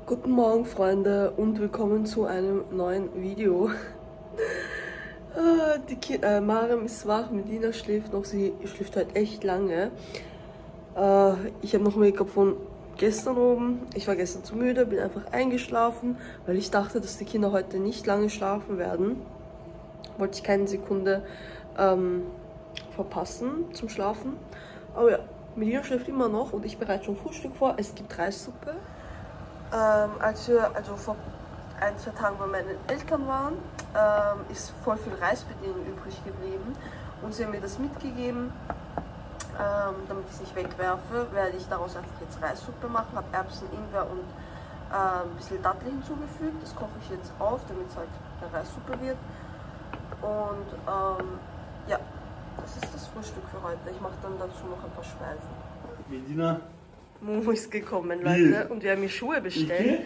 Guten Morgen, Freunde, und willkommen zu einem neuen Video. Mariam ist wach, Medina schläft noch, sie schläft halt echt lange. Ich habe noch Make-up von gestern oben. Ich war gestern zu müde, bin einfach eingeschlafen, weil ich dachte, dass die Kinder heute nicht lange schlafen werden. Wollte ich keine Sekunde verpassen zum Schlafen. Aber ja, Medina schläft immer noch und ich bereite schon Frühstück vor. Es gibt Reissuppe. Also vor 1-2 Tagen bei meinen Eltern waren, ist voll viel Reis bei denen übrig geblieben und sie haben mir das mitgegeben. Damit ich es nicht wegwerfe, werde ich daraus einfach jetzt Reissuppe machen. Habe Erbsen, Ingwer und ein bisschen Dattel hinzugefügt. Das koche ich jetzt auf, damit es halt eine Reissuppe wird. Und ja, das ist das Frühstück für heute. Ich mache dann dazu noch ein paar Speisen. Medina. Mumu ist gekommen, Leute, und wir haben mir Schuhe bestellt.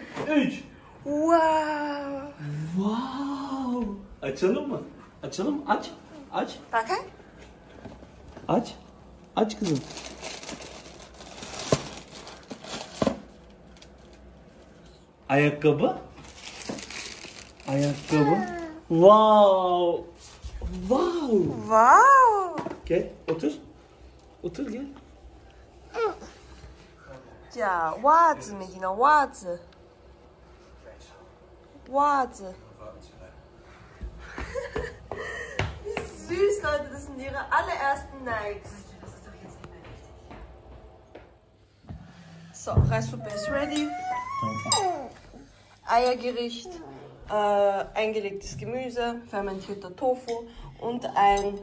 Wow! Wow! Açalım mı? Açalım, aç. Bakay. Aç kızım. Ayakkabı. Wow! Gel, otur gel. Ja, Waze, Medina, Waze. Wie süß, Leute, das sind ihre allerersten Nikes. So, Reissuppe ist ready. Eiergericht, eingelegtes Gemüse, fermentierter Tofu und ein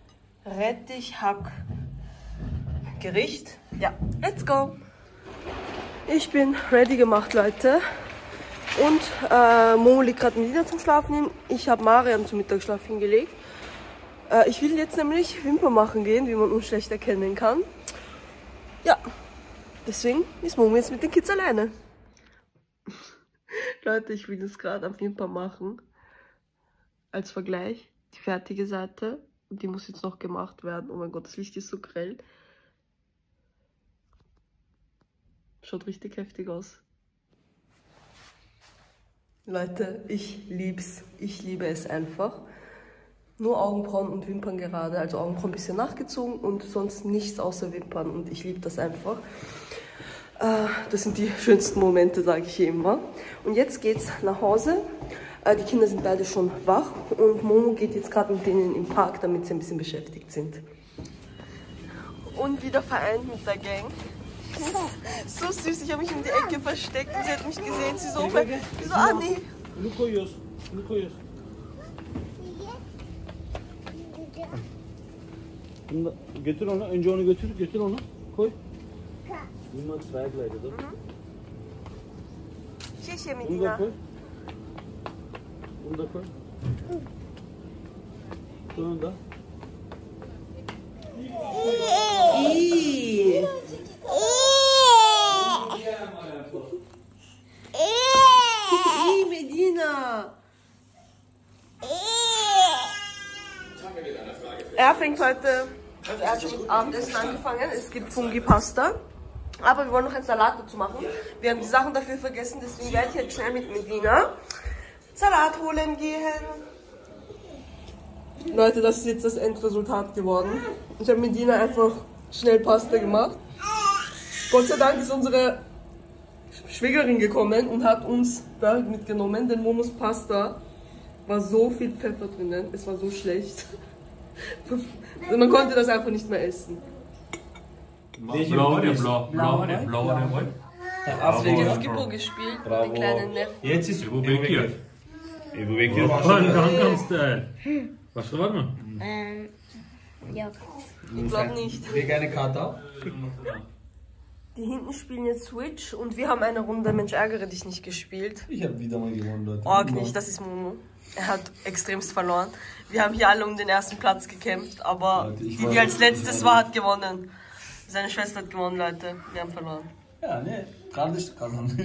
Rettich-Hack-Gericht. Ja, let's go! Ich bin ready gemacht, Leute. Und Momo liegt gerade Medina zum Schlafen hin. Ich habe Mariam zum Mittagsschlaf hingelegt. Ich will jetzt nämlich Wimpern machen gehen, wie man uns schlecht erkennen kann. Ja, deswegen ist Momo jetzt mit den Kids alleine. Leute, ich will jetzt gerade am Wimpern machen. Als Vergleich die fertige Seite. Und die muss jetzt noch gemacht werden. Oh mein Gott, das Licht ist so grell. Schaut richtig heftig aus. Leute, ich lieb's. Ich liebe es einfach. Nur Augenbrauen und Wimpern gerade. Also Augenbrauen ein bisschen nachgezogen und sonst nichts außer Wimpern. Und ich liebe das einfach. Das sind die schönsten Momente, sage ich immer. Und jetzt geht's nach Hause. Die Kinder sind beide schon wach. Und Momo geht jetzt gerade mit denen im Park, damit sie ein bisschen beschäftigt sind. Und wieder vereint mit der Gang. So süß, ich habe mich um die Ecke versteckt und sie hat mich gesehen. Sie so, Anni. Bunu koyuyoruz. Bunu da götür onu. Önce onu götür onu. Koy. Bunlar zweigleiter, da. Şişe Bunu da Medina. koy. Bunu da. İyi. İyi Medina. Er fängt heute, also er hat schon mit Abendessen angefangen. Es gibt Fungi-Pasta. Aber wir wollen noch einen Salat dazu machen. Wir haben die Sachen dafür vergessen, deswegen werde ich jetzt schnell mit Medina Salat holen gehen. Leute, das ist jetzt das Endresultat geworden. Ich habe Medina einfach schnell Pasta gemacht. Gott sei Dank ist unsere Schwägerin gekommen und hat uns Burger mitgenommen, denn Momos Pasta war so viel Pfeffer drinnen, es war so schlecht. Man konnte das einfach nicht mehr essen. Blau. Hast du jetzt Skippo gespielt, den kleinen Neffen? Jetzt ist Ebu Bekir. Gangnam Style. Başka var mı? Yok. Ich glaube nicht. Vegane Kata. Die hinten spielen jetzt Switch und wir haben eine Runde Mensch ärgere dich nicht gespielt. Ich habe wieder mal gewonnen, Leute. Org nicht, das ist Momo. Er hat extremst verloren. Wir haben hier alle um den ersten Platz gekämpft, aber Leute, die als letztes war, hat gewonnen. Seine Schwester hat gewonnen, Leute. Wir haben verloren. Ja, ne. Kardeş kazandı.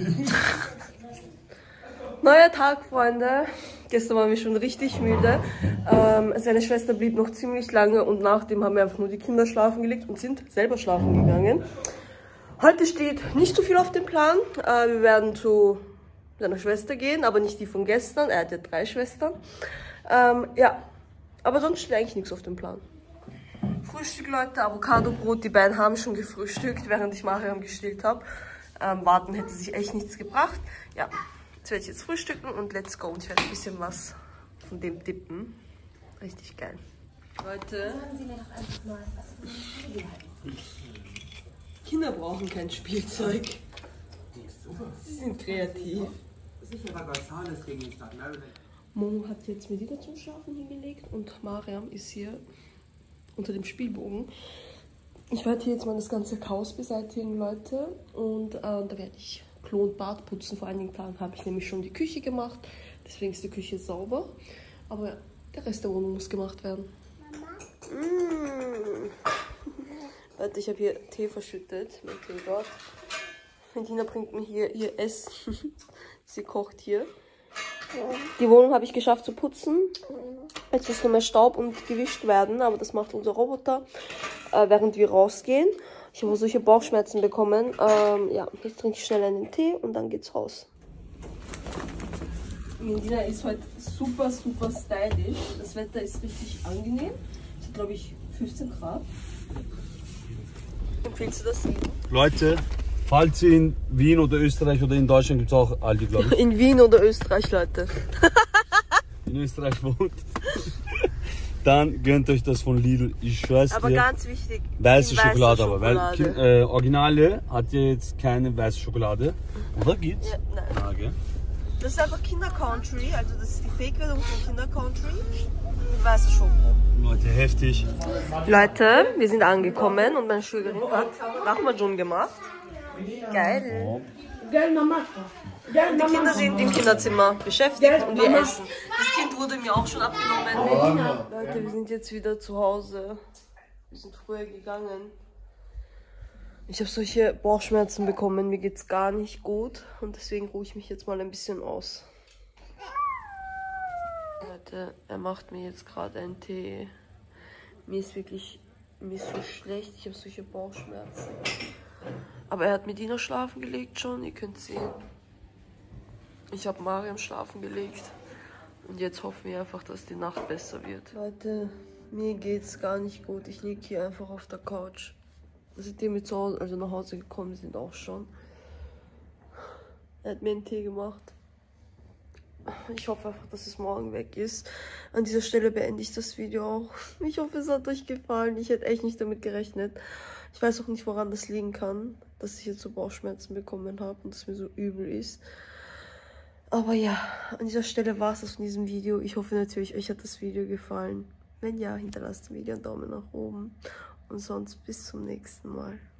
Neuer Tag, Freunde. Gestern waren wir schon richtig müde. Seine Schwester blieb noch ziemlich lange und nachdem haben wir einfach nur die Kinder schlafen gelegt und sind selber schlafen gegangen. Heute steht nicht so viel auf dem Plan. Wir werden zu seiner Schwester gehen, aber nicht die von gestern. Er hat ja 3 Schwestern. Ja, aber sonst steht eigentlich nichts auf dem Plan. Frühstück, Leute, Avocado-Brot. Die beiden haben schon gefrühstückt, während ich Mariam gestillt habe. Warten hätte sich echt nichts gebracht. Ja, jetzt werde ich jetzt frühstücken und let's go. Und ich werde ein bisschen was von dem dippen. Richtig geil. Leute, Sagen Sie mir doch einfach mal, was für ein Kinder brauchen kein Spielzeug. Sie sind kreativ. Sicher war Gonzales Gegenstand, ne? Momo hat jetzt Medina zum Schlafen hingelegt und Mariam ist hier unter dem Spielbogen. Ich werde hier jetzt mal das ganze Chaos beseitigen, Leute. Und da werde ich Klo und Bad putzen. Vor einigen Tagen habe ich nämlich schon die Küche gemacht. Deswegen ist die Küche sauber. Aber der Rest der Wohnung muss gemacht werden. Leute, ich habe hier Tee verschüttet. Mein Tee dort. Medina bringt mir hier ihr Essen. Sie kocht hier. Die Wohnung habe ich geschafft zu putzen. Jetzt muss nur mehr Staub und gewischt werden, aber das macht unser Roboter, während wir rausgehen. Ich habe solche Bauchschmerzen bekommen. Ja, jetzt trinke ich schnell einen Tee und dann geht's raus. Medina ist heute super, super stylisch. Das Wetter ist richtig angenehm. Es hat, glaube ich, 15 Grad. Empfiehlst du das? Leute, falls ihr in Wien oder Österreich oder in Deutschland gibt es auch Aldi, glaube ich. In Wien oder Österreich, Leute. In Österreich wohnt. Dann gönnt euch das von Lidl. Ich schwör's Aber dir. ganz wichtig. Weiße die Schokolade aber, weil Originale hat ja jetzt keine weiße Schokolade. Oder gibt's? Ja, nein. Ah, okay. Das ist einfach Kinder Country, also das ist die Fake-Version von Kinder Country mit weißer Schoko. Leute, heftig. Leute, wir sind angekommen und meine Schwägerin hat Rahmajon gemacht. Geil. Die Kinder sind im Kinderzimmer beschäftigt und wir essen. Das Kind wurde mir auch schon abgenommen. Leute, wir sind jetzt wieder zu Hause. Wir sind früher gegangen. Ich habe solche Bauchschmerzen bekommen, mir geht's gar nicht gut und deswegen ruhe ich mich jetzt mal ein bisschen aus. Leute, er macht mir jetzt gerade einen Tee. Mir ist so schlecht, ich habe solche Bauchschmerzen. Aber er hat Medina schlafen gelegt schon, ihr könnt sehen. Ich habe Mariam schlafen gelegt und jetzt hoffen wir einfach, dass die Nacht besser wird. Leute, mir geht's gar nicht gut, ich liege hier einfach auf der Couch. Seitdem wir zu Hause, also nach Hause gekommen sind auch schon. Er hat mir einen Tee gemacht. Ich hoffe einfach, dass es morgen weg ist. An dieser Stelle beende ich das Video auch. Ich hoffe, es hat euch gefallen. Ich hätte echt nicht damit gerechnet. Ich weiß auch nicht, woran das liegen kann, dass ich jetzt so Bauchschmerzen bekommen habe und es mir so übel ist. Aber ja, an dieser Stelle war es das von diesem Video. Ich hoffe natürlich, euch hat das Video gefallen. Wenn ja, hinterlasst dem Video einen Daumen nach oben. Und sonst bis zum nächsten Mal.